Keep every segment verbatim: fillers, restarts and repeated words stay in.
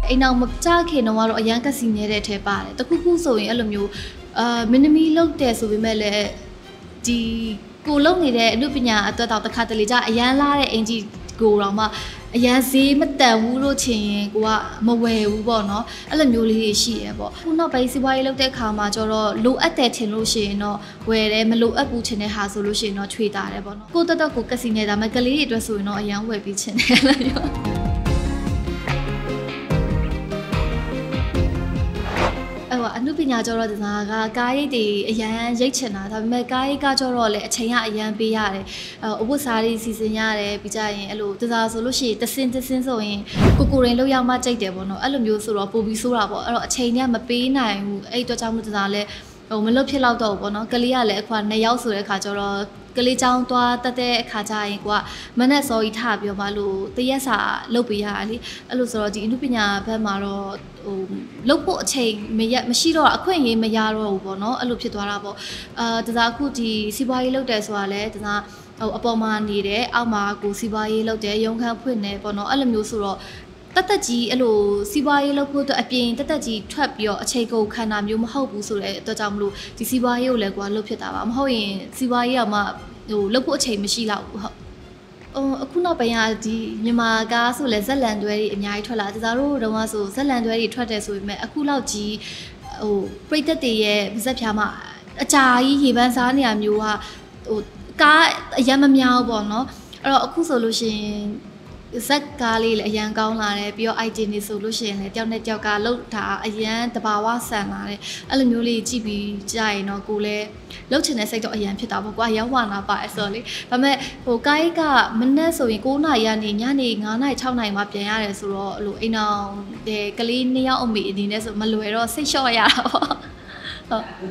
အိမ်အောင်မကြခင်တော့ကတော့အရန်ကစီနေတဲ့ထဲပါတယ်တခုခုဆိုရင်အဲ့လိုမျိုးအာမင်းသမီးလောက်တယ်ဆိုပေမဲ့လည်းဒီကိုလုံနေတဲ့အမှုပညာအတွက်တော့တစ်ခါတလေကြအရန်လာတဲ့အင်ဂျီကိုတော့မှအရန်ဈေးမတန်ဘူးလို့ချင်ရင်ကိုကမဝယ်ဘူးပေါ့နော်အဲ့လိုမျိုးလေးတွေရှိရပေါ့ခုနောက်ပိုင်းစီးပွားရေးလုပ်တဲ့ခါမှာကျတော့လိုအပ်တယ်ထင်လို့ရှိရင်တော့ဝယ်တယ်မလိုအပ်ဘူးချင်တဲ့ဟာဆိုလို့ရှိရင်တော့ချွေတာတယ်ပေါ့နော်ကိုတက်တက်ကိုကစီနေတာမဲ့ကလေးတွေအတွက်ဆိုရင်တော့အရန်ဝယ်ပြီးချင်တယ်လို့ပြောအနုပညာကျတော့ဒါကကားရိပ်တွေအရန်ရိတ်ချင်တာဒါပေမဲ့ကားရိပ်ကကျတော့လေအချိန်ကအရန်ပေးရတယ်အဝတ်စားတွေစီစဉ်ရတယ်ပြီးကြရင်အဲ့လိုတစားဆိုလို့ရှိရင်တစင်းတစင်းဆိုရင်ကိုကိုရင်လောက်ရောက်မှကြိတ်တယ်ပေါ့နော်အဲ့လိုမျိုးဆိုတော့ပို့ပြီးဆိုးတာပေါ့အဲ့တော့အချိန်ကမပေးနိုင်ဘူးအဲ့အတွက်ကြောင့်မို့တစားလဲဟိုမလွတ်ဖြစ်တော့တော့ပေါ့နော်ကလေးကလည်းအခုနှစ်ယောက်ဆိုတဲ့အခါကျတော့ကလေးချောင်းသွားတက်တဲ့အခါကျရင်ကိုကမနဲ့စော်ကြီးထပြောပါလို့တရက်စာလုပ်ပေးရတယ်လေအဲ့လိုဆိုတော့ဒီအနုပညာဘက်မှာတော့ဟိုလုပ်ဖို့အချိန်မရမရှိတော့အခွင့်အရေးမရတော့ဘူးပေါ့နော်အဲ့လိုဖြစ်သွားတာပေါ့အာတစားအခုဒီစီးပွားရေးလုပ်တယ်ဆိုတာလဲတစားဟိုအပေါ်မှာနေတယ်အောက်မှာကိုစီးပွားရေးလုပ်တယ်ရုံခန်းဖွင့်နေပေါ့နော်အဲ့လိုမျိုးဆိုတော့တက်တက်ကြီးအဲ့လိုစီးပွားရေးလုပ်ဖို့အတွက်အပြင်တက်တက်ကြီးထွက်ပြီးတော့အခြေကုန်ခန္ဓာမျိုးမဟုတ်ဘူးဆိုတဲ့အတွက်ကြောင့်မလို့ဒီစီးပွားရေးကိုလည်းကွာလုပ်ဖြစ်တာပါမဟုတ်ရင်စီးပွားရေးကမှဟိုလုပ်ဖို့အချိန်မရှိတော့ဘူးဟုတ်ဟိုအခုနောက်ပိုင်းကဒီမြန်မာကားဆိုလဲဇက်လန်တွဲတွေအများကြီးထွက်လာတစားတို့တော့ဆိုဇက်လန်တွဲတွေထွက်တယ်ဆိုပေမဲ့အခုလောက်ကြီးဟိုပရိသတ်တွေရဲ့ဗဇက်ဖြာမှာအကြာကြီးရေပန်းစားနေရမျိုးကဟိုကားအရန်မများဘူးပေါ့နော်အဲ့တော့အခုဆိုလို့ရှိရင်ဇက်ကားလေးလည်းအရန်ကောင်းလာတယ်ပြီးတော့ item တွေဆိုလို့ရှိရင်လည်းတယောက်နဲ့တယောက်ကလှုပ်တာအရန်တဘာဝဆန်လာတယ်အဲ့လိုမျိုးလေးကြည့်ပြီးကြာရင်တော့ကိုလည်းလှုပ်ချင်တဲ့စိတ်တော့အရန်ဖြစ်တာပေါ့ကွာရောက်ဝနာပါအဲ့ဆိုလေဒါပေမဲ့ဟိုကိုင်းကမနေ့ဆိုရင်9နာရီကနေညနေ9နာရီ6နာရီမှပြန်ရတယ်ဆိုတော့အဲ့လိုအိမ်အောင်တဲ့ကလေးနှစ်ယောက်အမေအနေနဲ့ဆိုမလွယ်တော့စိတ်လျှော့ရတာပေါ့ဟုတ်ဟုတ်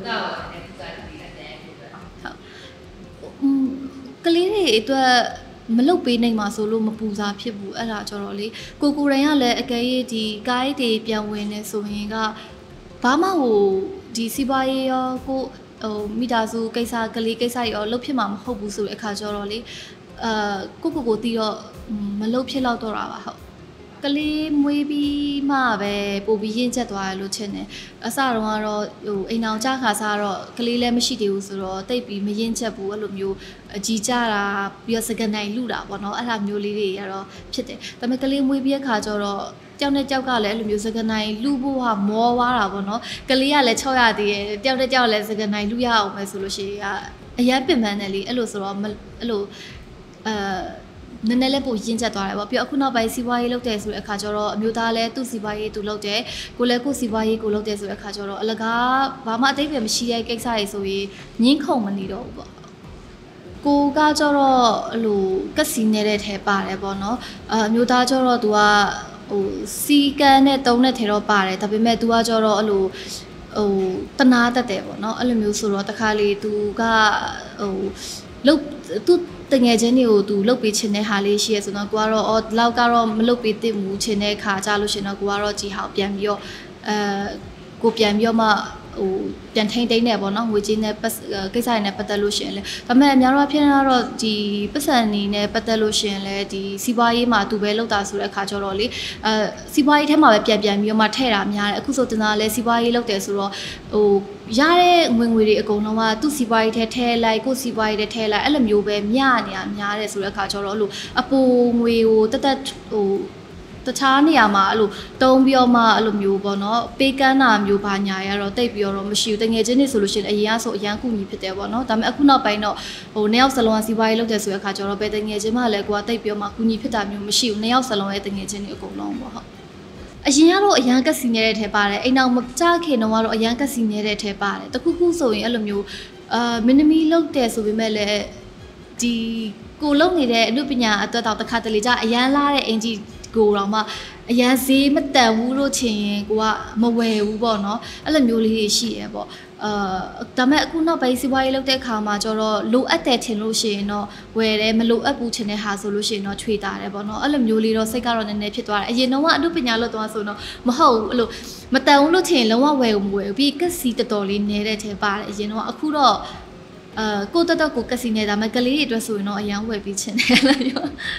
ကလေးတွေအတွက်မလုတ်ပေးနိုင်မှာဆိုလို့မပူစားဖြစ်ဘူးအဲ့ဒါကြတော့လေကိုကိုရင်ကလည်းအကယ်၍ဒီကိုင်းတွေပြန်ဝင်နေဆိုရင်ကဘာမှဟိုဒီစီးပွားရေးရောကိုဟိုမိသားစုကိစ္စကလေးကိစ္စရောလုတ်ဖြစ်မှာမဟုတ်ဘူးဆိုတဲ့အခါကျတော့လေအာကိုကိုကိုတီးတော့မလုတ်ဖြစ်တော့တော့တာပါဟုတ်ကလေးမွေးပြီးမှပဲပို့ပြီးရင့်ချက်သွားရလို့ချင်းတယ်အစတော့ကတော့ဟိုအိမ်အောင်ကြခါစားတော့ကလေးလည်းမရှိသေးဘူးဆိုတော့တိတ်ပြီးမရင့်ချက်ဘူးအဲ့လိုမျိုးအကြီးကြတာပြီးတော့စကန်နိုင်လူတာပေါ့နော်အဲ့ဒါမျိုးလေးတွေကတော့ဖြစ်တယ်ဒါပေမဲ့ကလေးမွေးပြီးခါကျတော့ကြောက်နဲ့ကြောက်ကလည်းအဲ့လိုမျိုးစကန်နိုင်လူဖို့ဟာမောသွားတာပေါ့နော်ကလေးကလည်း၆ရသေးတယ်တယောက်နဲ့ကြောက်လည်းစကန်နိုင်လူရအောင်ပဲဆိုလို့ရှိရင်အရန်ပင်ပန်းတယ်လေအဲ့လိုဆိုတော့အဲ့လိုအာနည်းနည်းလေးပိုရင်းချက်သွားတယ်ပေါ့ပြီးတော့အခုနောက်ပိုင်းစီးပွားရေးလုပ်တယ်ဆိုတဲ့အခါကျတော့အမျိုးသားလည်းသူ့စီးပွားရေးသူလုပ်တယ်ကိုလည်းကိုစီးပွားရေးကိုလုပ်တယ်ဆိုတဲ့အခါကျတော့အလကားဘာမှအတိတ်ပဲမရှိတဲ့ကိစ္စတွေဆိုရင်ငင်းခုန်မနေတော့ဘူးပေါ့ကိုကကျတော့အဲ့လိုကက်စီနေတဲ့ထဲပါတယ်ပေါ့နော်အမျိုးသားကျတော့သူကဟိုစီကန်နဲ့တုံးတဲ့ထဲတော့ပါတယ်ဒါပေမဲ့သူကကျတော့အဲ့လိုဟိုတနာတတ်တယ်ပေါ့နော်အဲ့လိုမျိုးဆိုတော့တခါလေသူကဟိုလုတ်သူတငယ်ချင်းတွေကိုသူလုတ်ပေးခြင်းတဲ့ဟာလေးရှိရဆိုတော့ကိုကတော့အော်လောက်ကတော့မလုတ်ပေးသင့်ဘူးခြင်းတဲ့ခါကြလို့ရှင်တော့ကိုကတော့ကြီးဟောက်ပြန်ပြီးတော့အဲကိုပြန်ပြီးတော့မှဟိုပြန်ထိန်တိန်နေပေါ့နော်ငွေကြေးနဲ့ကိစ္စတွေနဲ့ပတ်သက်လို့ရှင်လေဒါပေမဲ့အများတော့ဖြစ်နေတော့ဒီပတ်စံနေနဲ့ပတ်သက်လို့ရှင်လေဒီစီးပွားရေးမှာသူပဲလောက်တာဆိုတဲ့အခါကျတော့လေအဲစီးပွားရေးထဲမှာပဲပြန်ပြန်ပြီးတော့မှထဲ့တာများတယ်အခုဆိုတင်တာလဲစီးပွားရေးလောက်တယ်ဆိုတော့ဟိုရတဲ့ငွေငွေတွေအကုန်လုံးကသူ့စီးပွားရေးထဲထဲလိုက်ကိုစီးပွားရေးထဲထဲလိုက်အဲ့လိုမျိုးပဲမျှနေတာများတယ်ဆိုတဲ့အခါကျတော့အဲ့လိုအပူငွေကိုတက်တက်ဟိုတခြားနေရာမှာအဲ့လိုတုံးပြီးတော့မှအဲ့လိုမျိုးပေါ့နော်ပေးကမ်းတာမျိုးဘာညာရတော့တိတ်ပြီးတော့မရှိဘူးတငယ်ချင်းတွေဆိုလို့ရှိရင်အရင်ကဆိုအရန်ကူညီဖြစ်တယ်ပေါ့နော်ဒါပေမဲ့အခုနောက်ပိုင်းတော့ဟိုနှစ်ယောက်စလုံးကစီးပွားရေးလုပ်တယ်ဆိုတဲ့အခါကျတော့ဘယ်တငယ်ချင်းမှလည်းကိုကတိတ်ပြီးတော့မှကူညီဖြစ်တာမျိုးမရှိဘူးနှစ်ယောက်စလုံးရဲ့တငယ်ချင်းတွေအကုန်လုံးပေါ့ဟုတ်အရင်ကတော့အရန်ကစီနေတဲ့ထဲပါတယ်အိမ်အောင်မကြခင်တော့ကတော့အရန်ကစီနေတဲ့ထဲပါတယ်တခုခုဆိုရင်အဲ့လိုမျိုးအာမင်းသမီးလုပ်တယ်ဆိုပေမဲ့လည်းဒီကိုလုံနေတဲ့အမှုပညာအတွက်တော့တစ်ခါတလေကြအရန်လာတဲ့အင်ဂျီကိုတော့မှအရန်ဈေးမတန်ဘူးလို့ချင်ရင်ကိုကမဝယ်ဘူးပေါ့နော်အဲ့လိုမျိုးလေးတွေရှိရပေါ့အာဒါပေမဲ့အခုနောက်ပိုင်းစီးပွားရေးလုပ်တဲ့အခါမှာကျတော့လိုအပ်တယ်ထင်လို့ရှိရင်တော့ဝယ်တယ်မလိုအပ်ဘူးချင်တဲ့ဟာဆိုလို့ရှိရင်တော့ချွေတာတယ်ပေါ့နော်အဲ့လိုမျိုးလေးတော့စိတ်ကတော့နည်းနည်းဖြစ်သွားတယ်အရင်တော့ကအမှုပညာလုပ်သွားဆိုတော့မဟုတ်ဘူးအဲ့လိုမတန်ဘူးလို့ချင်ရင်လုံးဝဝယ်မဝယ်ဘူးပြီးကက်စီတော်တော်လေးနေတဲ့ထဲပါတယ်အရင်တော့အခုတော့အာကိုတက်တက်ကိုကက်စီနေတာမဲ့ကလေးတွေအတွက်ဆိုရင်တော့အရန်ဝယ်ပြီးချင်တယ်လို့ပြော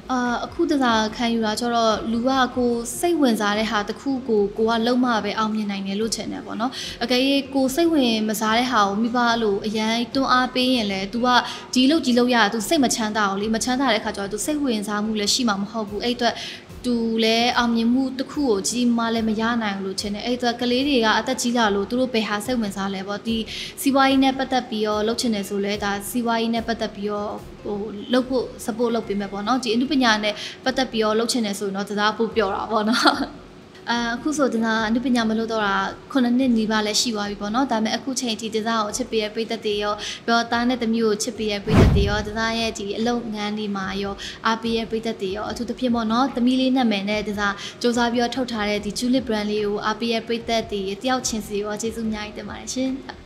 အာအခုတစားခံယူတာကျတော့လူကကိုစိတ်ဝင်စားတဲ့ဟာတစ်ခုကိုကိုကလုံးမပဲအောင်မြင်နိုင်တယ်လို့ထင်တယ်ပေါ့နော်အကယ်၍ကိုစိတ်ဝင်မစားတဲ့ဟာကိုမိဘလို့အရန်တွန်းအားပေးရင်လည်း तू ကဒီလို့ဒီလို့ရတာ तू စိတ်မချမ်းသာအောင်လေမချမ်းသာတဲ့ခါကျတော့ तू စိတ်ဝင်စားမှုလည်းရှိမှာမဟုတ်ဘူးအဲ့အတွက်တူလဲအောင်မြင်မှုတစ်ခုကိုကြီးမားလည်းမရနိုင်ဘူးလို့ထင်တယ်အဲ့အတွက်ကလေးတွေကအသက်ကြီးလာလို့သူတို့ဘယ်ဟာစိတ်ဝင်စားလဲပေါ့ဒီစီးပွားရေးနဲ့ပတ်သက်ပြီးတော့လှုပ်ချင်တယ်ဆိုလဲဒါစီးပွားရေးနဲ့ပတ်သက်ပြီးတော့ဟိုလှုပ်ဖို့ support လုပ်ပေးမယ်ပေါ့နော်ဒီအနုပညာနဲ့ပတ်သက်ပြီးတော့လှုပ်ချင်တယ်ဆိုရင်တော့တရားပို့ပြောတာပေါ့နော်အခုဆိုတနာအနုပညာမလို့တော့တာခုနှစ်နှစ်နီးပါးလည်းရှိသွားပြီပေါ့နော်ဒါပေမဲ့အခုချိန်ထိတစားကိုချစ်ပေးရပြည်သက်တွေရောပြောသားနဲ့သမီးကိုချစ်ပေးရပြည်သက်တွေရောတစားရဲ့ဒီအလုပ်ငန်းတွေမှာရောအားပေးရပြည်သက်တွေရောအထူးသဖြင့်ပေါ့နော်သမီးလေးနာမည်နဲ့တစားစူးစမ်းပြီးတော့ထုတ်ထားတဲ့ဒီ Julip brand လေးကိုအားပေးရပြည်သက်တွေတယောက်ချင်းစီရောကျေးဇူးအများကြီးတင်ပါတယ်ရှင်